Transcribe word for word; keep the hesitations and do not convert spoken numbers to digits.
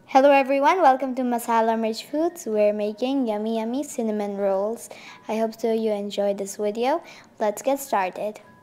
Hello everyone, welcome to Masala Mirch Foods. We're making yummy yummy cinnamon rolls. I hope so you enjoyed this video. Let's get started.